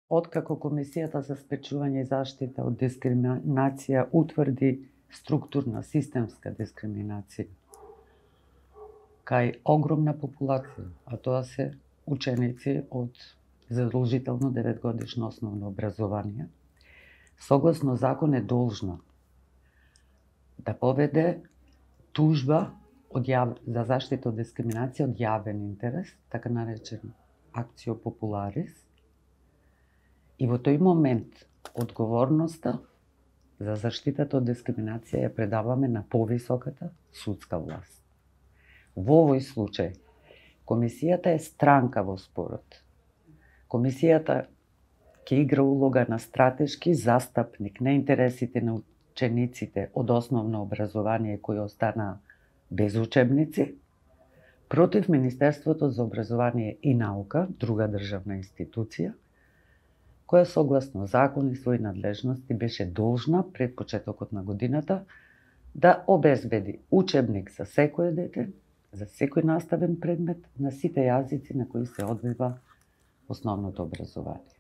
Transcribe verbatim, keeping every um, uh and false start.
Откако Комисијата за спречување и заштита од дискриминација утврди структурна, системска дискриминација кај огромна популација, а тоа се ученици од задолжително деветгодишно основно образование, согласно закон е должна да поведе тужба од јав... за заштита од дискриминација од јавен интерес, така наречен акцио популарис, и во тој момент одговорноста за заштитата од дискриминација ја предаваме на повисоката судска власт. Во овој случај, Комисијата е странка во спорот. Комисијата ќе игра улога на стратешки застапник на интересите на учениците од основно образование кои останаа без учебници, против Министерството за образование и наука, друга државна институција, која согласно закон и своји надлежности беше должна пред почетокот на годината да обезбеди учебник за секое дете, за секој наставен предмет на сите јазици на кои се одвива основното образование.